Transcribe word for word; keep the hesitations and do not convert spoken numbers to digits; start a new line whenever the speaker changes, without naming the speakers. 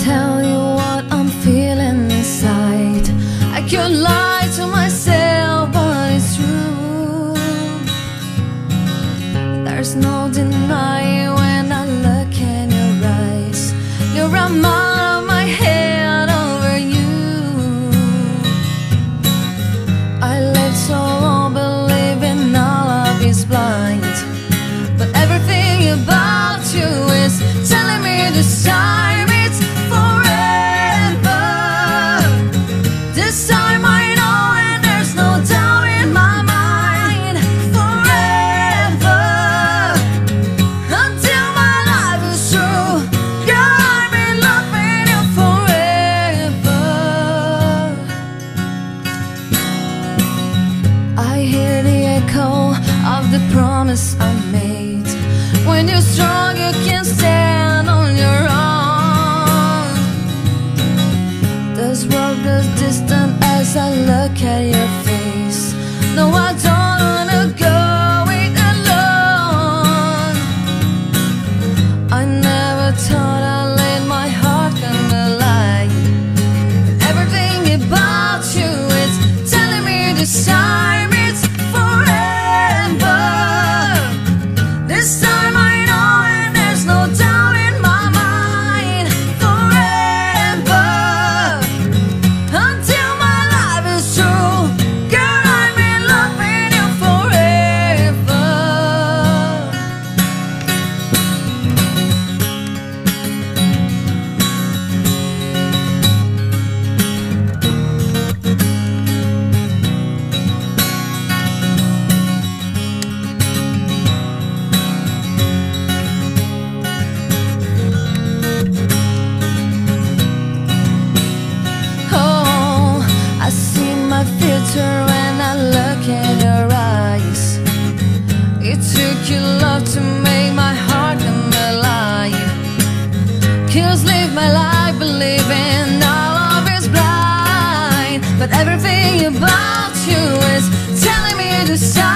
tell you what I'm feeling inside. I could lie to myself, but it's true. There's no denying when I look in your eyes. You're a mile of my head over you. I lived so long believing all love is blind, but everything about you is telling me this time it's forever. This time I know, and there's no doubt in my mind. Forever, until my life is through. Girl, I'm in love with you forever. I hear the echo of the promise I made. When you're strong, you can stand on your own. This world is distant as I look at your face. No, I don't wanna go it alone. I never thought I'd let my heart come alive. Everything about you is telling me this time it's forever. This time I know, and there's no doubt in my mind. Forever, until my life is through. Girl, I'm in love with you forever. Oh, I see my future when I look in your eyes. It took your love to make my heart come alive. Cause live my life believing all love is blind, but everything about you is telling me to stop.